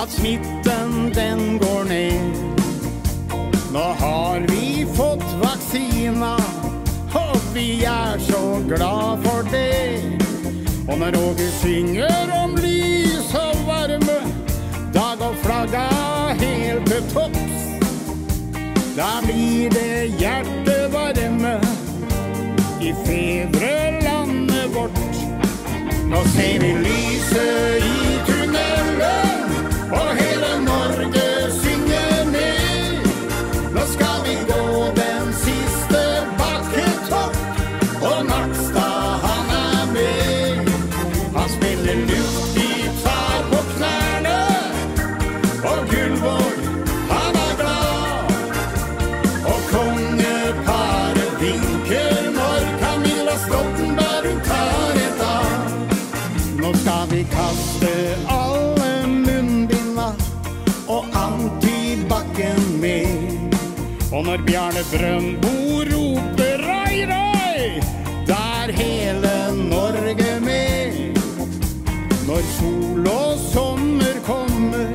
at smitten den går ned. Nå har vi fått vaksina, og vi så glad for det. Og når Åge synger om lys og varme, da går flagga helt til topps. Da blir det hjertevarme i fedrelandet vårt. Nå ser vi lyset i tunnelen, og hele Norge synger med. Nå skal vi gå den siste bakketopp, og Nakstad han med. Han spiller luftgitar på knærne, og Gullvåg han glad. Og kongeparet vinker når Camilla Stoltenberg tar et av. Nå skal vi kaste alle munnbinda og antibac-en med. Og når Bjarne Brøndbo roper rai, rai, da hele Norge med. Når sol og sommer kommer,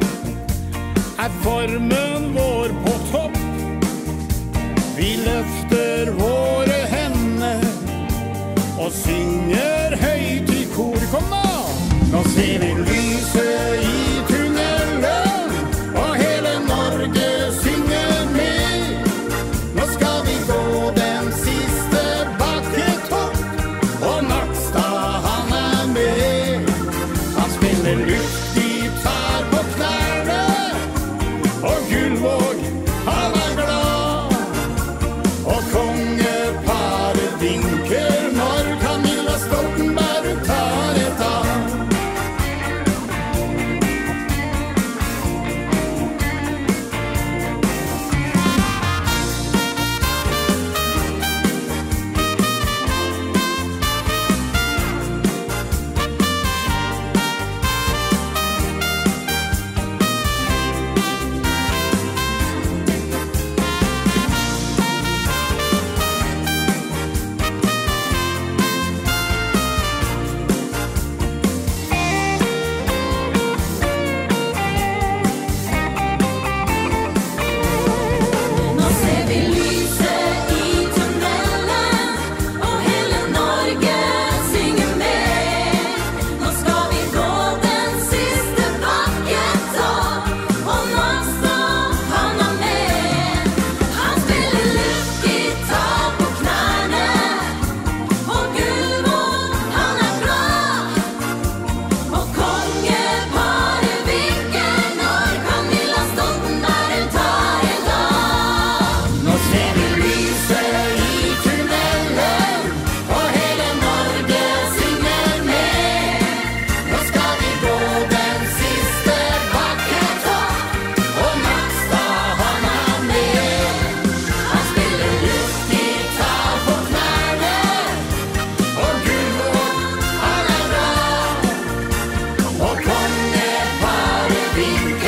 formen vår på topp. Vi løfter våre hender og synger høyt i kor. Kom nå! Nå ser vi lyset i tunnelen, og hele Norge synger med. Nå skal vi gå den siste bakketopp, og Nakstad han med. Han spiller luftgitar på knærne, og Gullvåg han glad. Og kongeparet vinker når Camilla Stoltenberg tar et av. Og kongeparet vinker